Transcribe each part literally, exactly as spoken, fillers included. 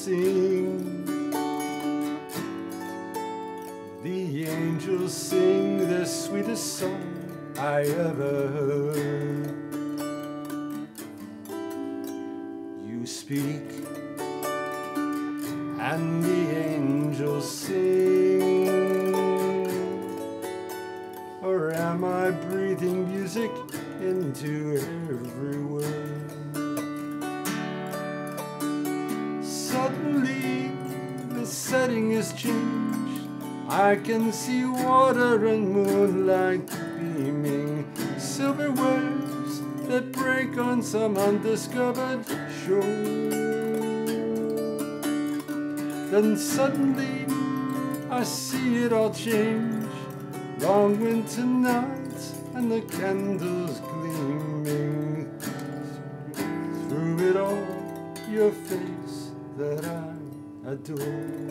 sing. The angels sing the sweetest song I ever heard. You speak and the angels sing. Or am I breathing music into every word? Suddenly the setting is changed. I can see water and moonlight beaming, silver waves that break on some undiscovered shore. Then suddenly I see it all change. Long winter nights and the candles gleaming. Through it all, your face that I adore.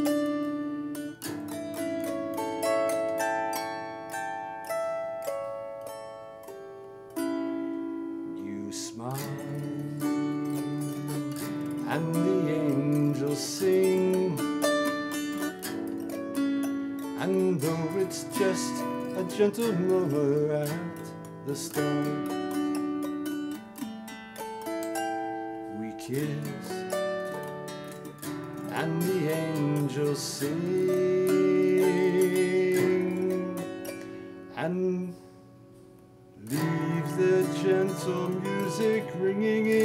You smile and the angels sing. And though it's just a gentle murmur at the start, we kiss and the angels sing and leave the gentle music ringing in